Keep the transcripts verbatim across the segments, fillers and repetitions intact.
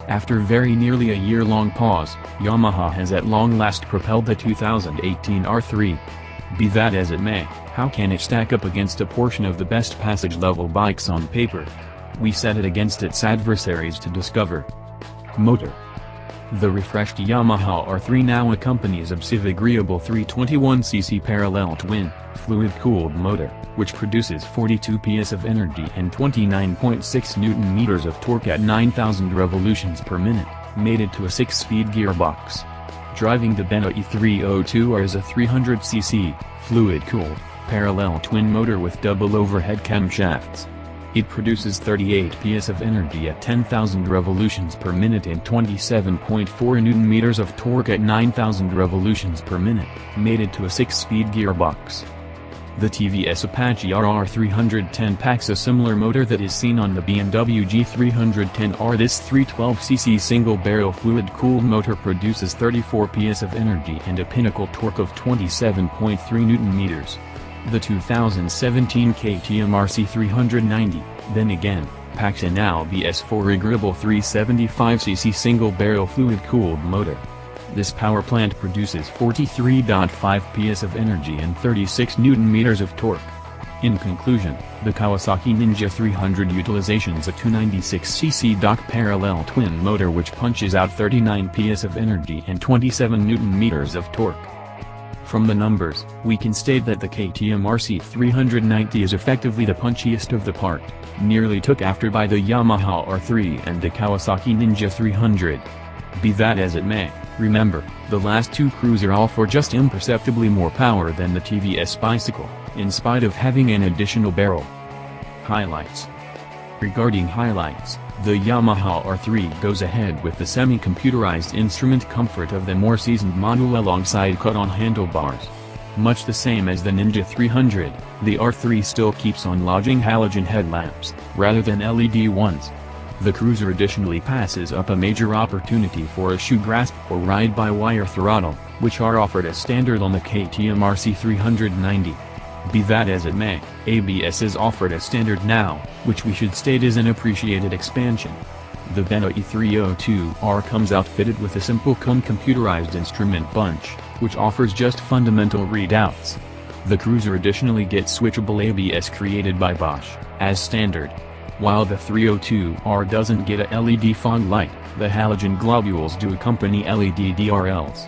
After very nearly a year-long pause, Yamaha has at long last propelled the two thousand eighteen R three. Be that as it may, how can it stack up against a portion of the best passage-level bikes on paper? We set it against its adversaries to discover. Motor. The refreshed Yamaha R three now accompanies a agreeable three twenty-one c c parallel twin, fluid-cooled motor, which produces forty-two P S of energy and twenty-nine point six newton meters of torque at nine thousand revolutions per minute, mated to a six-speed gearbox. Driving the Benelli three oh two R is a three hundred c c, fluid-cooled, parallel twin motor with double overhead camshafts. It produces thirty-eight P S of energy at ten thousand revolutions per minute and twenty-seven point four newton meters of torque at nine thousand revolutions per minute, mated to a six-speed gearbox. The T V S Apache R R three ten packs a similar motor that is seen on the B M W G three ten R. This three twelve c c single-barrel fluid-cooled motor produces thirty-four P S of energy and a pinnacle torque of twenty-seven point three newton meters. The two thousand seventeen K T M R C three ninety, then again, packs an L B S four agreeable three seventy-five c c single-barrel fluid-cooled motor. This power plant produces forty-three point five P S of energy and thirty-six newton meters of torque. In conclusion, the Kawasaki Ninja three hundred utilizations a two ninety-six c c dock parallel twin motor which punches out thirty-nine P S of energy and twenty-seven newton meters of torque. From the numbers, we can state that the K T M R C three ninety is effectively the punchiest of the part, nearly took after by the Yamaha R three and the Kawasaki Ninja three hundred. Be that as it may, remember, the last two cruiser offer just imperceptibly more power than the T V S bicycle, in spite of having an additional barrel. Highlights. Regarding highlights, the Yamaha R three goes ahead with the semi-computerized instrument comfort of the more seasoned model alongside cut-on handlebars. Much the same as the Ninja three hundred, the R three still keeps on lodging halogen headlamps, rather than L E D ones. The cruiser additionally passes up a major opportunity for a shoe grasp or ride-by-wire throttle, which are offered as standard on the K T M R C three ninety. Be that as it may, A B S is offered as standard now, which we should state is an appreciated expansion. The Benelli three oh two R comes outfitted with a simple computerized instrument bunch, which offers just fundamental readouts. The cruiser additionally gets switchable A B S created by Bosch, as standard. While the three oh two R doesn't get a L E D fog light, the halogen globules do accompany L E D D R Ls.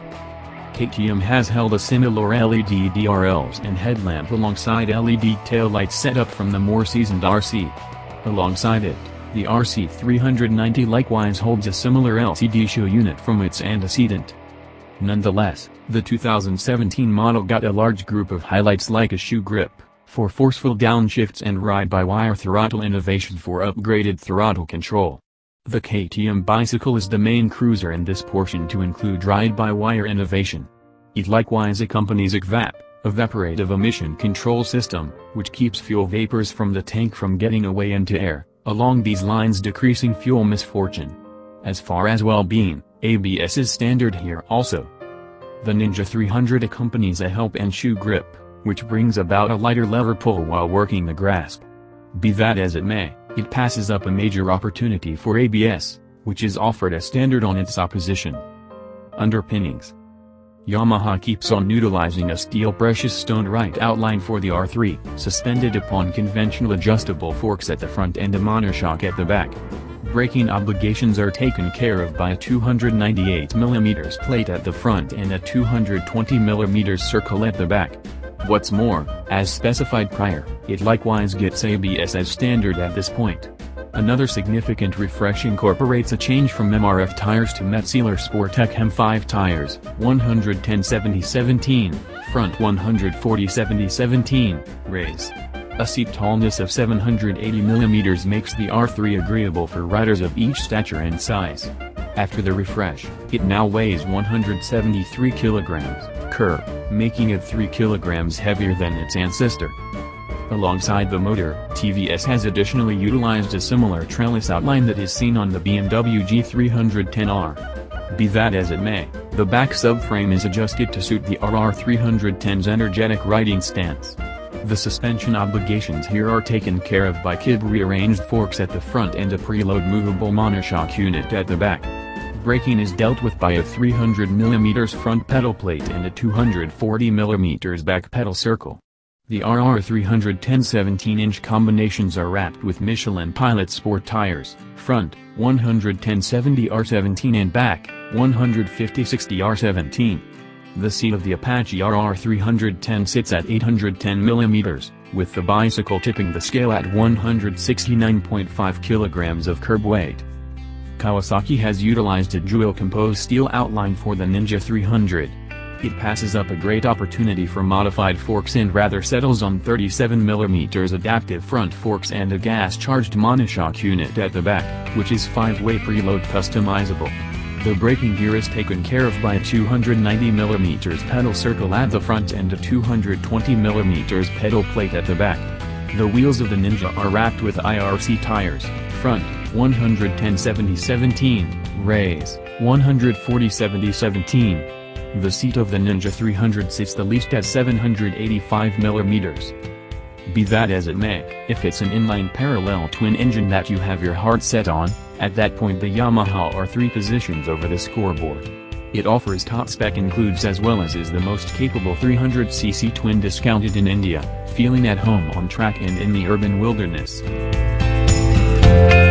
K T M has held a similar L E D D R Ls and headlamp alongside L E D taillights setup from the more seasoned R C. Alongside it, the R C three ninety likewise holds a similar L C D show unit from its antecedent. Nonetheless, the two thousand seventeen model got a large group of highlights like a shoe grip, for forceful downshifts and ride-by-wire throttle innovation for upgraded throttle control. The K T M bicycle is the main cruiser in this portion to include ride-by-wire innovation. It likewise accompanies E C V A P, evaporative emission control system, which keeps fuel vapors from the tank from getting away into air, along these lines decreasing fuel misfortune. As far as well-being, A B S is standard here also. The Ninja three hundred accompanies a help and shoe grip, which brings about a lighter lever pull while working the grasp. Be that as it may, it passes up a major opportunity for A B S, which is offered as standard on its opposition. Underpinnings. Yamaha keeps on utilizing a steel precious stone right outline for the R three, suspended upon conventional adjustable forks at the front and a monoshock at the back. Braking obligations are taken care of by a two hundred ninety-eight millimeter plate at the front and a two hundred twenty millimeter circle at the back. What's more, as specified prior, it likewise gets A B S as standard at this point. Another significant refresh incorporates a change from M R F tires to Metzeler Sportec M five tires, one ten seventy seventeen, front one forty seventy seventeen, raise. A seat tallness of seven hundred eighty millimeters makes the R three agreeable for riders of each stature and size. After the refresh, it now weighs one hundred seventy-three kilograms, cur, making it three kilograms heavier than its ancestor. Alongside the motor, T V S has additionally utilized a similar trellis outline that is seen on the B M W G three ten R. Be that as it may, the back subframe is adjusted to suit the R R three ten's energetic riding stance. The suspension obligations here are taken care of by K I B-rearranged forks at the front and a preload movable monoshock unit at the back. Braking is dealt with by a three hundred millimeter front pedal plate and a two hundred forty millimeter back pedal circle. The R R three ten seventeen inch combinations are wrapped with Michelin Pilot Sport tires, front, one ten seventy R seventeen and back, one fifty sixty R seventeen. The seat of the Apache R R three ten sits at eight hundred ten millimeters, with the bicycle tipping the scale at one hundred sixty-nine point five kilograms of curb weight. Kawasaki has utilized a dual-composed steel outline for the Ninja three hundred. It passes up a great opportunity for modified forks and rather settles on thirty-seven millimeter adaptive front forks and a gas-charged monoshock unit at the back, which is five-way preload customizable. The braking gear is taken care of by a two hundred ninety millimeter pedal circle at the front and a two hundred twenty millimeter pedal plate at the back. The wheels of the Ninja are wrapped with I R C tires, front, one ten seventy seventeen, race, one forty seventy seventeen. The seat of the Ninja three hundred sits the least at seven hundred eighty-five millimeters. Be that as it may, if it's an inline parallel twin engine that you have your heart set on, at that point the Yamaha are three positions over the scoreboard. It offers top spec includes as well as is the most capable three hundred c c twin discounted in India, feeling at home on track and in the urban wilderness.